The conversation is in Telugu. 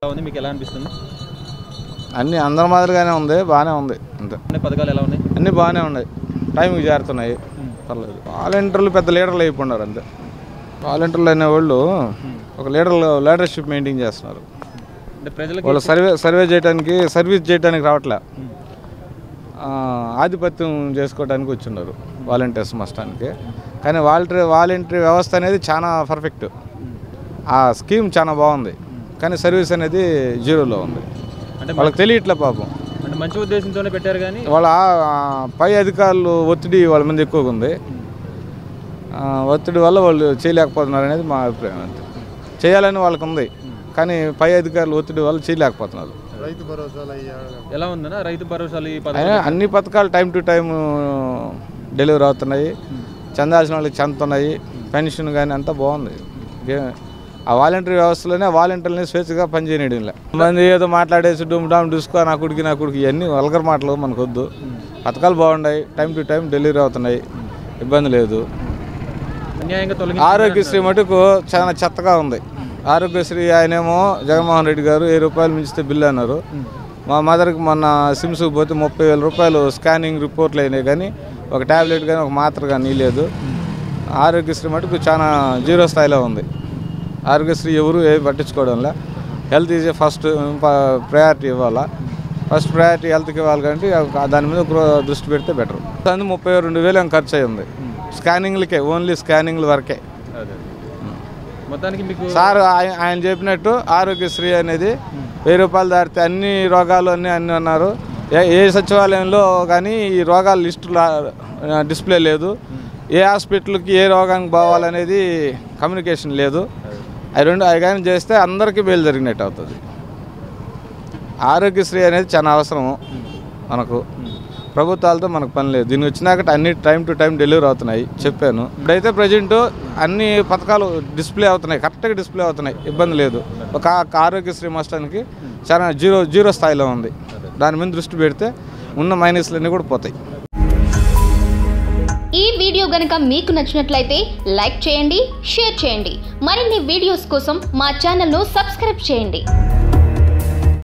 ఉంది మీకు ఎలా అనిపిస్తుంది? అన్నీ అందరి మాదిరిగానే ఉంది, బాగానే ఉంది. అంతే. పథకాలు ఎలా ఉన్నాయి? అన్నీ బాగానే ఉన్నాయి, టైంకి చేరుతున్నాయి, పర్లేదు. వాలంటీర్లు పెద్ద లీడర్లు అయిపోయినారు అంతే. వాలంటీర్లు అనేవాళ్ళు ఒక లీడర్షిప్ మెయింటైన్ చేస్తున్నారు. వాళ్ళు సర్వీస్ చేయడానికి రావట్లే, ఆధిపత్యం చేసుకోవడానికి వచ్చిన్నారు వాలంటీర్స్ మస్టానికి. కానీ వాలంటీర్ వ్యవస్థ అనేది చాలా పర్ఫెక్ట్, ఆ స్కీమ్ చాలా బాగుంది. కానీ సర్వీస్ అనేది జీరోలో ఉంది, అంటే వాళ్ళకి తెలియట్లే పాపం. అంటే మంచి ఉద్దేశంతోనే పెట్టారు, కానీ వాళ్ళ పై అధికారులు ఒత్తిడి వాళ్ళ మీద ఎక్కువగా ఉంది. ఒత్తిడి వల్ల వాళ్ళు చేయలేకపోతున్నారు అనేది మా అభిప్రాయం. అంతే. చేయాలని వాళ్ళకు ఉంది, కానీ పై అధికారులు ఒత్తిడి వల్ల చేయలేకపోతున్నారు. రైతు భరోసాలు ఎలా ఉందన్నా? రైతు భరోసాలు అన్ని పథకాలు టైం టు టైం డెలివరీ అవుతున్నాయి, చెందాల్సిన వాళ్ళకి చెందుతున్నాయి, పెన్షన్ కానీ అంతా బాగుంది. ఆ వాలంటీర్ వ్యవస్థలోనే వాలంటీర్లని స్వేచ్ఛగా పనిచేయడంలే. మంది ఏదో మాట్లాడేసి డామ్ చూసుకో నా కొడుకు ఇవన్నీ వల్గర్ మాటలు మనకు వద్దు. పథకాలు బాగున్నాయి, టైం టు టైం డెలివరీ అవుతున్నాయి, ఇబ్బంది లేదు. ఆరోగ్యశ్రీ మటుకు చాలా చెత్తగా ఉంది. ఆరోగ్యశ్రీ ఆయనేమో జగన్మోహన్ రెడ్డి గారు 1000 రూపాయలు మించితే బిల్లు అన్నారు. మా మదర్కి మొన్న సిమ్స్కి పోతే 30,000 రూపాయలు స్కానింగ్ రిపోర్ట్లు అయినాయి, కానీ ఒక ట్యాబ్లెట్ కానీ ఒక మాత్ర కానీ లేదు. ఆరోగ్యశ్రీ మటుకు చాలా జీరో స్థాయిలో ఉంది. ఆరోగ్యశ్రీ ఎవరు ఏది పట్టించుకోవడంలే. హెల్త్ ఈజ్ ఫస్ట్ ప్రయారిటీ ఇవ్వాలా, ఫస్ట్ ప్రయారిటీ హెల్త్కి ఇవ్వాలి. కాబట్టి దాని మీద దృష్టి పెడితే బెటర్. 32,000 ఖర్చు అయ్యింది స్కానింగ్లకే, ఓన్లీ స్కానింగ్ల వరకే. మొత్తానికి మీకు సార్ ఆయన చెప్పినట్టు ఆరోగ్యశ్రీ అనేది 1000 రూపాయలు దాటితే అన్ని రోగాలు అన్నీ అన్నారు. ఏ సచివాలయంలో కానీ ఈ రోగాల లిస్టులో డిస్ప్లే లేదు. ఏ హాస్పిటల్కి ఏ రోగానికి పోవాలనేది కమ్యూనికేషన్ లేదు. అవి కానీ చేస్తే అందరికీ మేలు జరిగినట్టు అవుతుంది. ఆరోగ్యశ్రీ అనేది చాలా అవసరము మనకు. ప్రభుత్వాలతో మనకు పని లేదు. దీన్ని వచ్చినాక అన్ని టైం టు టైం డెలివరీ అవుతున్నాయి చెప్పాను. ఇప్పుడైతే ప్రజెంట్ అన్ని పథకాలు డిస్ప్లే అవుతున్నాయి, కరెక్ట్గా డిస్ప్లే అవుతున్నాయి, ఇబ్బంది లేదు. ఒక ఆరోగ్యశ్రీ మస్టానికి చాలా జీరో స్థాయిలో ఉంది. దాని మీద దృష్టి పెడితే ఉన్న మైనస్లన్నీ కూడా పోతాయి. ఈ వీడియో గనుక మీకు నచ్చినట్లయితే లైక్ చేయండి, షేర్ చేయండి. మరిన్ని వీడియోస్ కోసం మా ఛానల్ను సబ్స్క్రైబ్ చేయండి.